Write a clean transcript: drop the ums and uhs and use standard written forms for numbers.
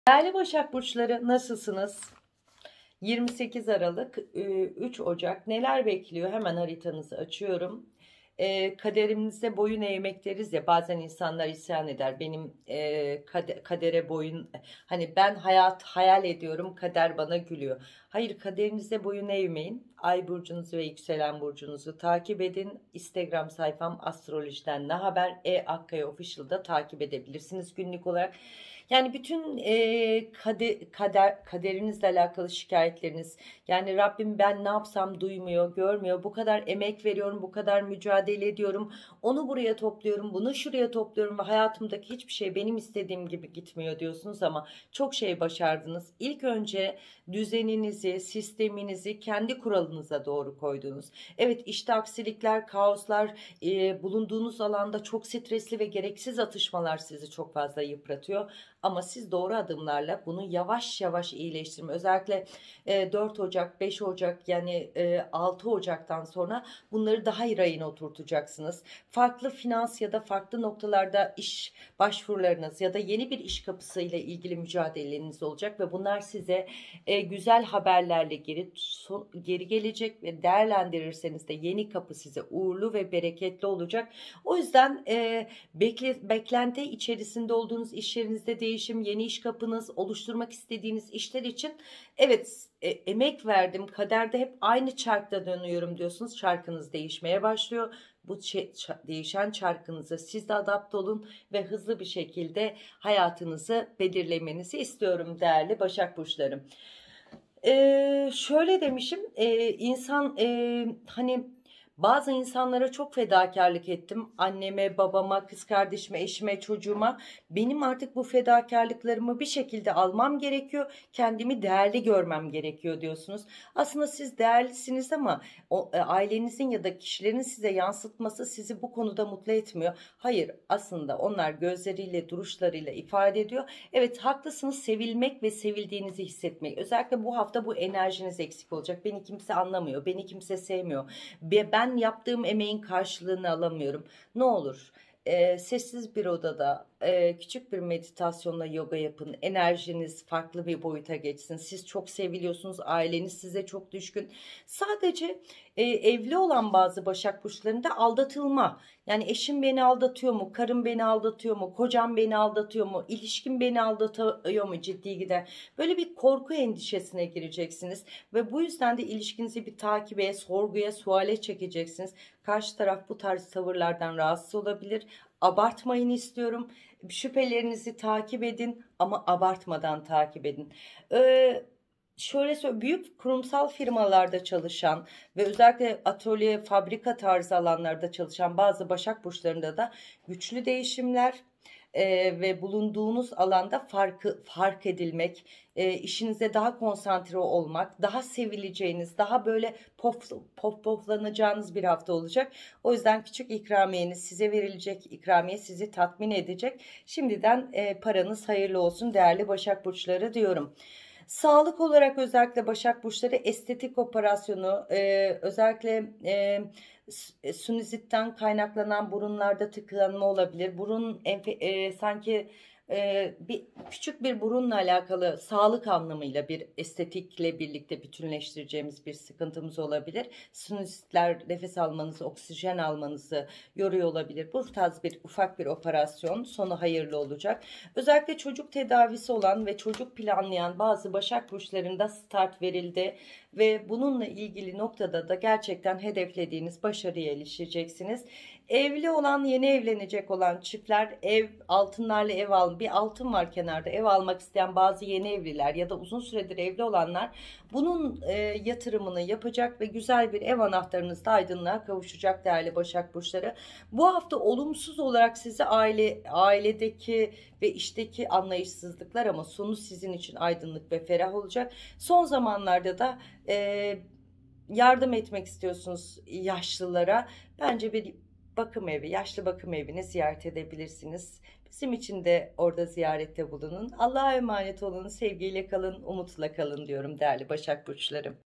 Değerli Başak Burçları, nasılsınız? 28 Aralık, 3 Ocak neler bekliyor? Hemen haritanızı açıyorum. Kaderimizde boyun eğmek deriz ya, bazen insanlar isyan eder. Benim kadere boyun, hani ben hayat hayal ediyorum, kader bana gülüyor. Hayır, kaderinizde boyun eğmeyin. Ay burcunuzu ve yükselen burcunuzu takip edin. Instagram sayfam Astrolojiden Ne Haber? Akkaya Official'da takip edebilirsiniz günlük olarak. Yani bütün kaderinizle alakalı şikayetleriniz, yani Rabbim ben ne yapsam duymuyor, görmüyor, bu kadar emek veriyorum, bu kadar mücadele ediyorum, onu buraya topluyorum, bunu şuraya topluyorum ve hayatımdaki hiçbir şey benim istediğim gibi gitmiyor diyorsunuz ama çok şey başardınız. İlk önce düzeninizi, sisteminizi kendi kuralınıza doğru koydunuz. Evet, işte aksilikler, kaoslar, bulunduğunuz alanda çok stresli ve gereksiz atışmalar sizi çok fazla yıpratıyor. Ama siz doğru adımlarla bunu yavaş yavaş iyileştirme, özellikle 4 Ocak, 5 Ocak, yani 6 Ocak'tan sonra bunları daha iyi rayına oturtacaksınız. Farklı finans ya da farklı noktalarda iş başvurularınız ya da yeni bir iş kapısı ile ilgili mücadeleniz olacak ve bunlar size güzel haberlerle geri gelecek ve değerlendirirseniz de yeni kapı size uğurlu ve bereketli olacak. O yüzden beklenti içerisinde olduğunuz iş yerinizde değişim, yeni iş kapınız, oluşturmak istediğiniz işler için evet, emek verdim, kaderde hep aynı çarkta dönüyorum diyorsunuz. Çarkınız değişmeye başlıyor. Bu değişen çarkınıza siz de adapte olun ve hızlı bir şekilde hayatınızı belirlemenizi istiyorum değerli Başak Burçlarım. Şöyle demişim, insan, hani bazı insanlara çok fedakarlık ettim. Anneme, babama, kız kardeşime, eşime, çocuğuma. Benim artık bu fedakarlıklarımı bir şekilde almam gerekiyor. Kendimi değerli görmem gerekiyor diyorsunuz. Aslında siz değerlisiniz ama ailenizin ya da kişilerin size yansıtması sizi bu konuda mutlu etmiyor. Hayır, aslında onlar gözleriyle, duruşlarıyla ifade ediyor. Evet, haklısınız, sevilmek ve sevildiğinizi hissetmek. Özellikle bu hafta bu enerjiniz eksik olacak. Beni kimse anlamıyor, beni kimse sevmiyor. Ben yaptığım emeğin karşılığını alamıyorum. Ne olur sessiz bir odada küçük bir meditasyonla yoga yapın. Enerjiniz farklı bir boyuta geçsin. Siz çok seviliyorsunuz. Aileniz size çok düşkün. Sadece evli olan bazı Başak Burçlarında aldatılma. Yani eşim beni aldatıyor mu? Karım beni aldatıyor mu? Kocam beni aldatıyor mu? İlişkim beni aldatıyor mu? Ciddi gider. Böyle bir korku endişesine gireceksiniz. Ve bu yüzden de ilişkinizi bir takibe, sorguya, suale çekeceksiniz. Karşı taraf bu tarz tavırlardan rahatsız olabilir. Abartmayın istiyorum. Şüphelerinizi takip edin ama abartmadan takip edin. Şöyle söyleyeyim, büyük kurumsal firmalarda çalışan ve özellikle atölye, fabrika tarzı alanlarda çalışan bazı Başak Burçlarında da güçlü değişimler ve bulunduğunuz alanda fark edilmek, işinize daha konsantre olmak, daha sevileceğiniz, daha böyle poflanacağınız bir hafta olacak. O yüzden küçük ikramiyeniz, size verilecek ikramiye sizi tatmin edecek. Şimdiden paranız hayırlı olsun değerli Başak Burçları diyorum. Sağlık olarak özellikle Başak Burçları estetik operasyonu, özellikle sinüzitten kaynaklanan burunlarda tıkanma olabilir. Burun sanki bir küçük bir burunla alakalı sağlık anlamıyla bir estetikle birlikte bütünleştireceğimiz bir sıkıntımız olabilir. Sinüzitler nefes almanızı, oksijen almanızı yoruyor olabilir. Bu tarz bir ufak bir operasyon sonu hayırlı olacak. Özellikle çocuk tedavisi olan ve çocuk planlayan bazı Başak Burçlarında start verildi ve bununla ilgili noktada da gerçekten hedeflediğiniz başarıya erişeceksiniz. Evli olan, yeni evlenecek olan çiftler, altınlarla ev bir altın var kenarda, ev almak isteyen bazı yeni evliler ya da uzun süredir evli olanlar bunun yatırımını yapacak ve güzel bir ev anahtarınızda aydınlığa kavuşacak değerli Başak Burçları. Bu hafta olumsuz olarak sizi ailedeki ve işteki anlayışsızlıklar ama sonu sizin için aydınlık ve ferah olacak. Son zamanlarda da yardım etmek istiyorsunuz yaşlılara. Bence bir bakım evi, yaşlı bakım evini ziyaret edebilirsiniz. Bizim için de orada ziyarette bulunun. Allah'a emanet olun, sevgiyle kalın, umutla kalın diyorum değerli Başak Burçlarım.